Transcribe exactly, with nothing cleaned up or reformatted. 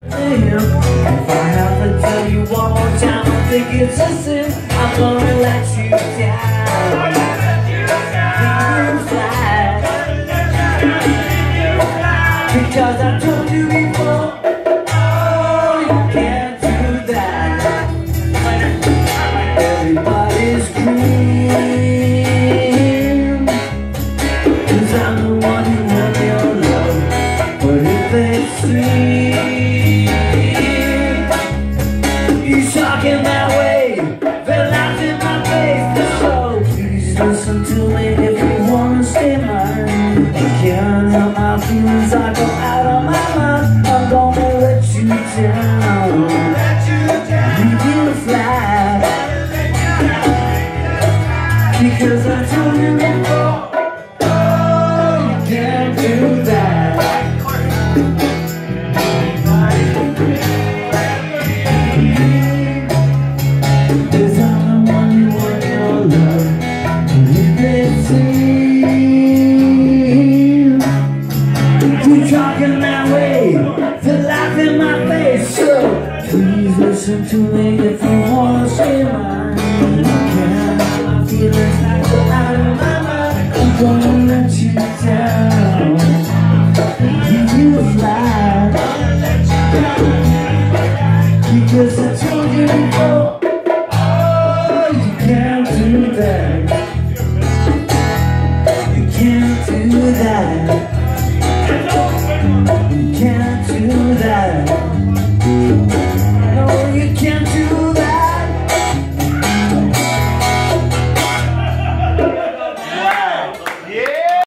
If I have to tell you one more time, I think it's a sin. I'm gonna let you down. Leave you flat. Because I told you before, oh, you can't do that. Everybody's green, 'cause I'm the one who won your love. But if they see you talking that way, they're laughing in my face. So please listen to me if you wanna stay mine. I can't help my feelings, I go out of my mind. I'm gonna let you down, leave you flat. Because I told you before, oh, you can't do that. Cause I'm the one you want your love. If they see you talking that way, they're laughing in my face. So please listen to me if you wanna stay mine. I can't have my feelings that go out of my mind. I'm gonna let you down, leave you flat. Because I told you before, oh, you can't do that. You can't do that.